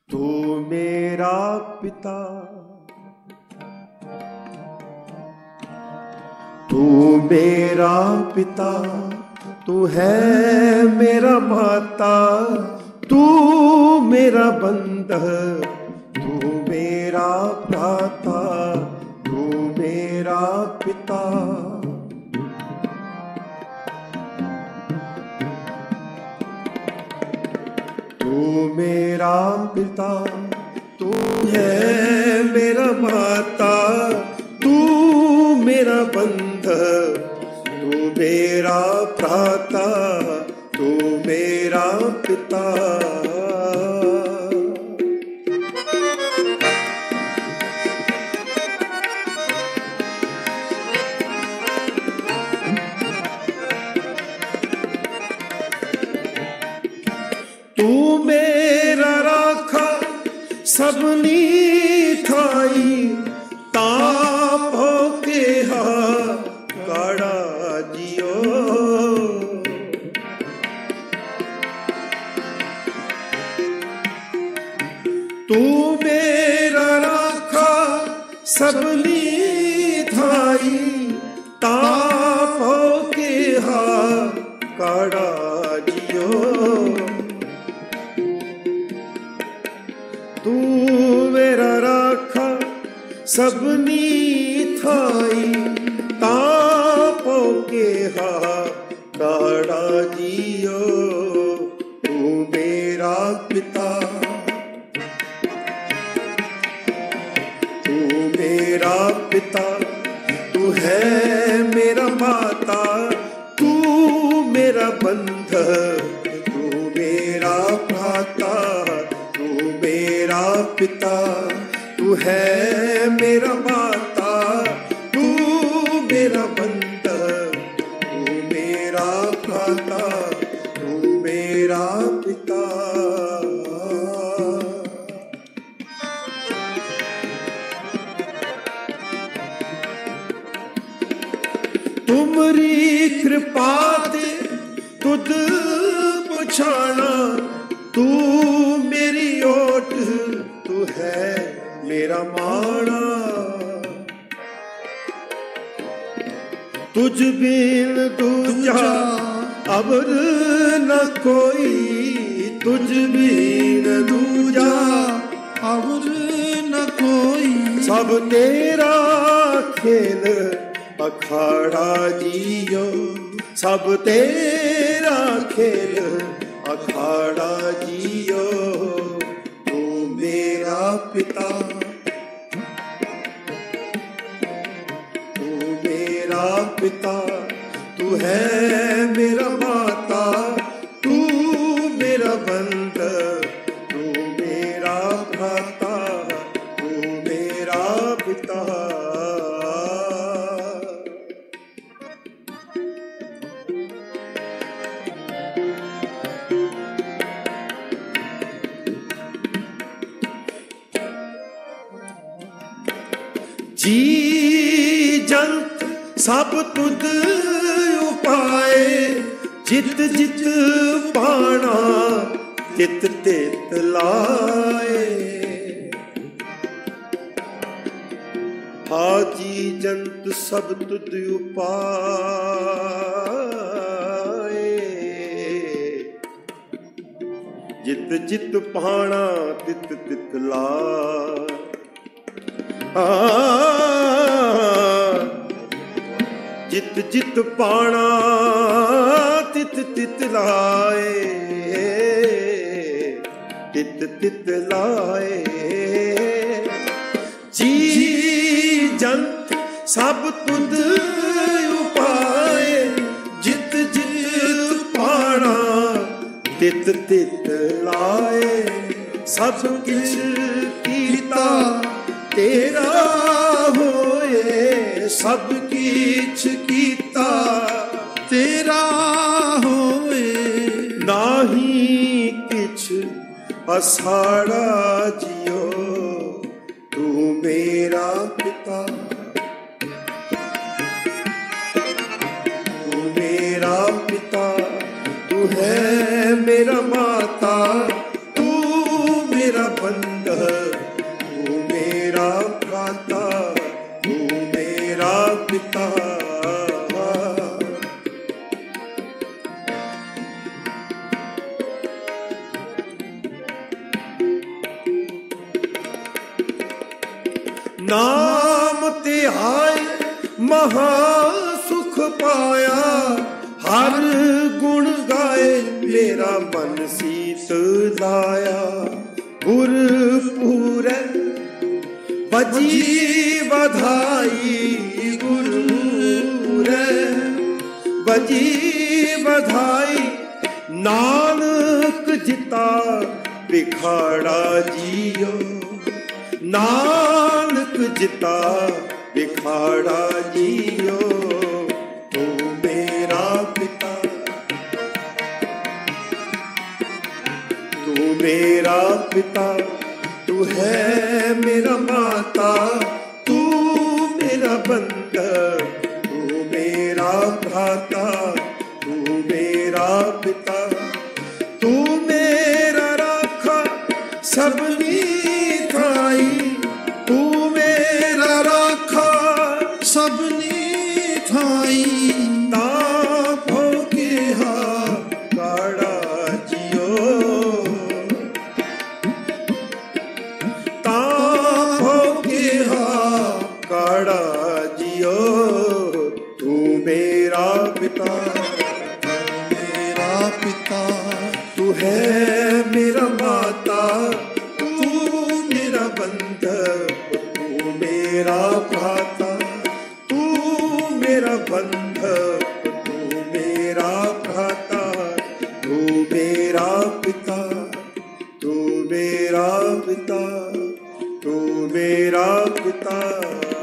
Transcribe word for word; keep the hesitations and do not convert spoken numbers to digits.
तू मेरा पिता, तू मेरा पिता, तू है मेरा माता, तू मेरा बंधु, तू मेरा भ्राता, तू मेरा पिता। तू मेरा पिता, तू है मेरा माता, तू मेरा बंधु, तू मेरा भ्राता, तू मेरा पिता। तू मेरा राखा सबनी थाई, ताप होके हा काड़ा जियो। तू मेरा राखा सबनी थाई, ताप होके हा काड़ा जियो। तू मेरा राखा सबनी थाई, तापो के हा काड़ा जियो। तू मेरा पिता, तू मेरा पिता, तू है मेरा माता, तू मेरा बंधु, तू मेरा भ्राता, मेरा पिता, तू है मेरा माता, तू मेरा बंधु, तू मेरा भ्राता, तू मेरा पिता। तुमरी कृपा दे तुद पुछाना, तू मेरी ओट, तू है मेरा माना। तुझ बिन दूजा अबर न कोई, तुझ बिन दूजा अबर न कोई। सब तेरा खेल अखाड़ा जियो, सब तेरा खेल अखाड़ा जियो। तू मेरा पिता, तू मेरा पिता, तू है मेरा माता, तू मेरा बंधु, तू मेरा भ्राता, तू मेरा पिता। जी जंत सब तुद उपाए, जित जित पाना तित तित लाए। हाजी जंत सब तुद उपाए, जित जित पाना तित तित लाए। आ, जित जित पाना तित तित लाए, तित तित लाए। जी जंत सब तुद उपाए, जित जित पाना तित तित लाए। सब किछ कीता तेरा होए, सब किछ कीता तेरा होए। नाही किछ असाड़ा जियो, तू मेरा पिता, तू मेरा पिता, तू है मेरा माता, तू मेरा बंधु, तू मेरा भ्राता, तू मेरा पिता। नाम तिहाई महा सुख पाया, हर गुण गाए मेरा मन सीत लाया। गुर पूरे बजी बधाई, गुर पूरे बजी बधाई। नानक जिता बिखाड़ा जियो, नानक जिता बिखाड़ा जियो। तू मेरा पिता, तू मेरा पिता, तू है मेरा माता, तू मेरा बंधु, तू मेरा भ्राता, तू मेरा पिता। तू मेरा राखा सबनी थाई, तू मेरा राखा सबनी थाई। तापो के हा काड़ा जियो, तापो के हा काड़ा जियो। तू मेरा पिता, मेरा पिता, तू है मेरा माता, तू मेरा बंधु, तू मेरा भ्राता, तू मेरा बंधु, तू मेरा भ्राता, तू मेरा पिता, तू मेरा पिता, तू मेरा पिता।